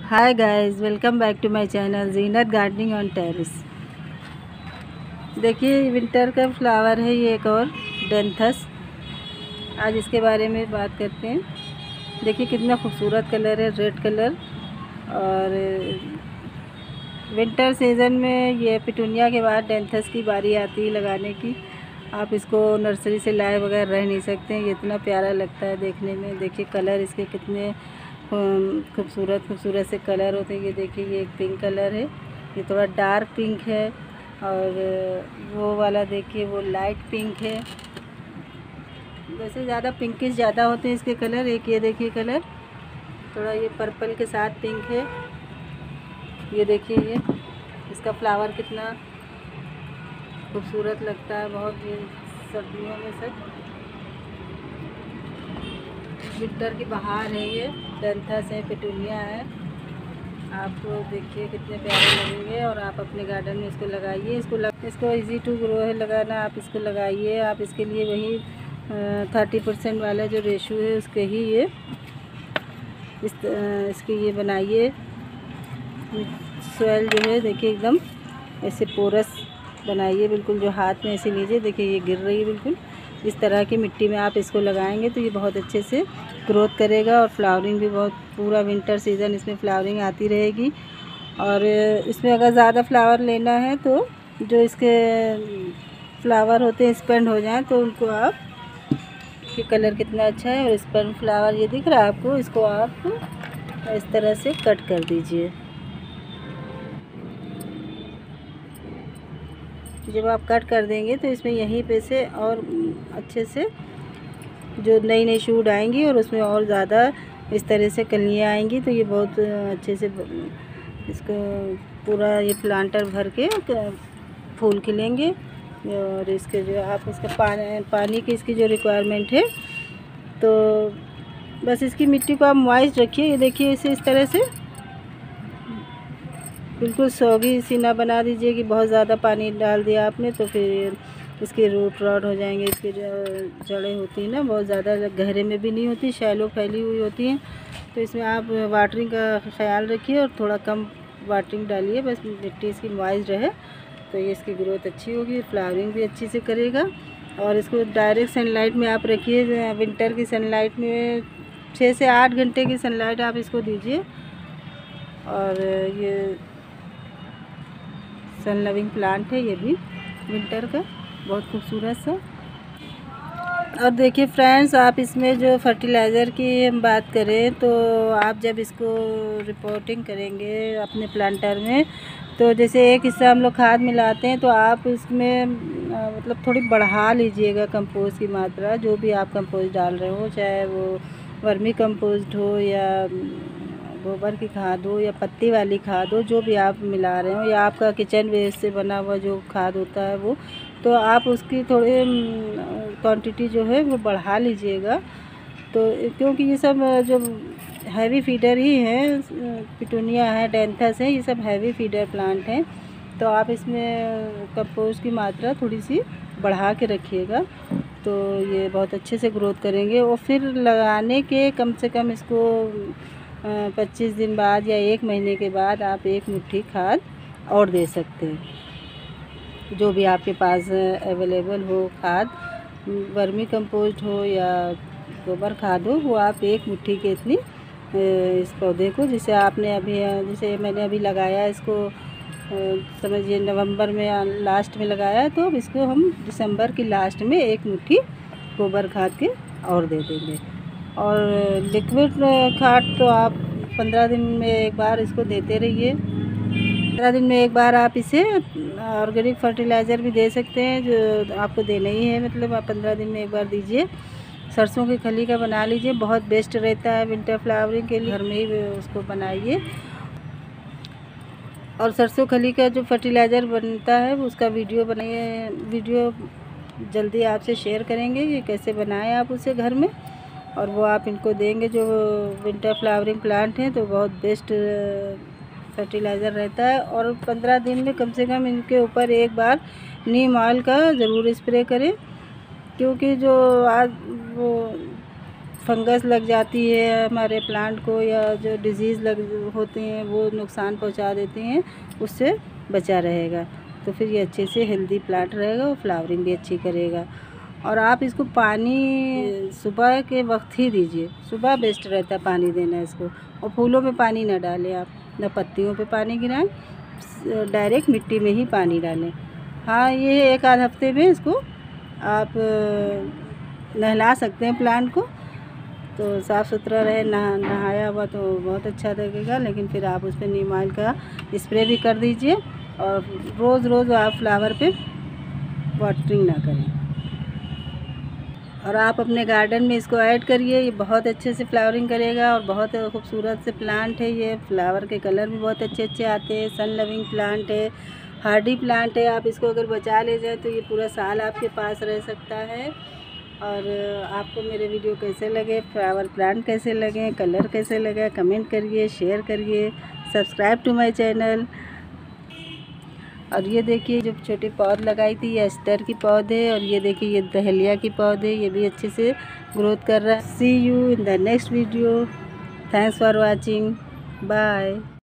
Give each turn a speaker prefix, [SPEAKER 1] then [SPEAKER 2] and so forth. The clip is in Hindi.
[SPEAKER 1] Hi guys, welcome back to my channel Zeenat gardening on terrace. देखिए विंटर का फ्लावर है ये एक और डेंथस। आज इसके बारे में बात करते हैं। देखिए कितना खूबसूरत कलर है, रेड कलर। और विंटर सीज़न में ये पिटूनिया के बाद डेंथस की बारी आती है लगाने की। आप इसको नर्सरी से लाए बगैर रह नहीं सकते हैं, ये इतना प्यारा लगता है देखने में। देखिए कलर इसके कितने खूबसूरत से कलर होते हैं। ये देखिए ये एक पिंक कलर है, ये थोड़ा डार्क पिंक है। और वो वाला देखिए वो लाइट पिंक है। वैसे ज़्यादा पिंकिश ज़्यादा होते हैं इसके कलर। एक ये देखिए कलर थोड़ा ये पर्पल के साथ पिंक है। ये देखिए ये इसका फ्लावर कितना खूबसूरत लगता है बहुत। ये सर्दियों में सब विंटर की बहार है। ये डेंथस है, पिटूनिया है। आपको देखिए कितने प्यारे लगेंगे और आप अपने गार्डन में इसको लगाइए। इसको इजी टू ग्रो है लगाना। आप इसको लगाइए। आप इसके लिए वही 30% वाला जो रेशो है उसके ही ये इसके ये बनाइए। सॉइल जो है देखिए एकदम ऐसे पोरस बनाइए, बिल्कुल जो हाथ में ऐसे लीजिए। देखिए ये गिर रही है बिल्कुल। इस तरह की मिट्टी में आप इसको लगाएंगे तो ये बहुत अच्छे से ग्रोथ करेगा और फ्लावरिंग भी बहुत पूरा विंटर सीज़न इसमें फ्लावरिंग आती रहेगी। और इसमें अगर ज़्यादा फ्लावर लेना है तो जो इसके फ्लावर होते हैं स्पेंड हो जाएं तो उनको आप कि कलर कितना अच्छा है। और स्पेंड फ्लावर ये दिख रहा है आपको, इसको आप इस तरह से कट कर दीजिए। जब आप कट कर देंगे तो इसमें यहीं पे से और अच्छे से जो नई नई शूट आएंगी और उसमें और ज़्यादा इस तरह से कलियाँ आएंगी तो ये बहुत अच्छे से इसको पूरा ये प्लांटर भर के फूल खिलेंगे। और इसके जो आप इसका पानी की इसकी जो रिक्वायरमेंट है तो बस इसकी मिट्टी को आप मॉइस्ट रखिए। ये देखिए इसे इस तरह से बिल्कुल सौगी सी ना बना दीजिए कि बहुत ज़्यादा पानी डाल दिया आपने तो फिर इसके रूट रॉट हो जाएंगे। इसकी जो जड़ें होती हैं ना बहुत ज़्यादा गहरे में भी नहीं होती, शैलो फैली हुई होती हैं। तो इसमें आप वाटरिंग का ख्याल रखिए और थोड़ा कम वाटरिंग डालिए, बस मिट्टी इसकी मॉइस्ट रहे तो ये इसकी ग्रोथ अच्छी होगी, फ्लावरिंग भी अच्छी से करेगा। और इसको डायरेक्ट सनलाइट में आप रखिए। विंटर की सनलाइट में 6 से 8 घंटे की सनलाइट आप इसको दीजिए। और ये सन लविंग प्लांट है ये भी विंटर का बहुत खूबसूरत सा। और देखिए फ्रेंड्स, आप इसमें जो फर्टिलाइज़र की हम बात करें तो आप जब इसको रिपोर्टिंग करेंगे अपने प्लांटर में तो जैसे एक हिस्सा हम लोग खाद मिलाते हैं तो आप इसमें मतलब थोड़ी बढ़ा लीजिएगा कंपोस्ट की मात्रा। जो भी आप कंपोस्ट डाल रहे हो, चाहे वो वर्मी कंपोस्ट हो या गोबर की खाद हो या पत्ती वाली खाद हो, जो भी आप मिला रहे हो या आपका किचन वेस्ट से बना हुआ जो खाद होता है वो, तो आप उसकी थोड़ी क्वांटिटी जो है वो बढ़ा लीजिएगा। तो क्योंकि ये सब जो हैवी फीडर ही हैं, पिटूनिया है, डेंथस है, ये सब हैवी फीडर प्लांट हैं। तो आप इसमें कंपोस्ट की मात्रा थोड़ी सी बढ़ा के रखिएगा तो ये बहुत अच्छे से ग्रोथ करेंगे। और फिर लगाने के कम से कम इसको 25 दिन बाद या 1 महीने के बाद आप 1 मुट्ठी खाद और दे सकते हैं। जो भी आपके पास अवेलेबल हो खाद, वर्मी कंपोस्ट हो या गोबर खाद हो, वो आप 1 मुट्ठी के इतनी इस पौधे को, जिसे आपने अभी जैसे मैंने अभी लगाया इसको समझिए नवंबर में लास्ट में लगाया, तो अब इसको हम दिसंबर की लास्ट में 1 मुट्ठी गोबर खाद के और दे देंगे। और लिक्विड खाद तो आप 15 दिन में एक बार इसको देते रहिए। 15 दिन में एक बार आप इसे ऑर्गेनिक फर्टिलाइज़र भी दे सकते हैं, जो आपको देना ही है, मतलब आप 15 दिन में एक बार दीजिए। सरसों की खली का बना लीजिए, बहुत बेस्ट रहता है विंटर फ्लावरिंग के लिए। घर में ही उसको बनाइए। और सरसों खली का जो फर्टिलाइज़र बनता है उसका वीडियो बनाइए, वीडियो जल्दी आपसे शेयर करेंगे कि कैसे बनाएं आप उसे घर में। और वो आप इनको देंगे जो विंटर फ्लावरिंग प्लांट हैं तो बहुत बेस्ट फर्टिलाइज़र रहता है। और 15 दिन में कम से कम इनके ऊपर एक बार नीम ऑयल का ज़रूर स्प्रे करें, क्योंकि जो आज वो फंगस लग जाती है हमारे प्लांट को, या जो डिजीज़ लग होते हैं वो नुकसान पहुंचा देते हैं, उससे बचा रहेगा। तो फिर ये अच्छे से हेल्दी प्लांट रहेगा और फ्लावरिंग भी अच्छी करेगा। और आप इसको पानी सुबह के वक्त ही दीजिए, सुबह बेस्ट रहता है पानी देना इसको। और फूलों में पानी ना डालें आप, ना पत्तियों पे पानी गिराएं, डायरेक्ट मिट्टी में ही पानी डालें। हाँ, ये 1 आध हफ्ते में इसको आप नहला सकते हैं प्लांट को, तो साफ़ सुथरा रहे, नहाया हुआ तो बहुत अच्छा लगेगा। लेकिन फिर आप उस पर नीम ऑयल का स्प्रे भी कर दीजिए, और रोज़ रोज़ आप फ्लावर पे वाटरिंग ना करें। और आप अपने गार्डन में इसको ऐड करिए, ये बहुत अच्छे से फ्लावरिंग करेगा। और बहुत खूबसूरत से प्लांट है ये, फ्लावर के कलर भी बहुत अच्छे अच्छे आते हैं। सन लविंग प्लांट है, हार्डी प्लांट है। आप इसको अगर बचा ले जाए तो ये पूरा साल आपके पास रह सकता है। और आपको मेरे वीडियो कैसे लगे, फ्लावर प्लांट कैसे लगे, कलर कैसे लगा, कमेंट करिए, शेयर करिए, सब्सक्राइब टू माय चैनल। और ये देखिए जो छोटे पौध लगाई थी, ये एस्टर की पौधे, और ये देखिए ये दहलिया की पौधे, ये भी अच्छे से ग्रोथ कर रहा है। See you in the next video. Thanks for watching, bye.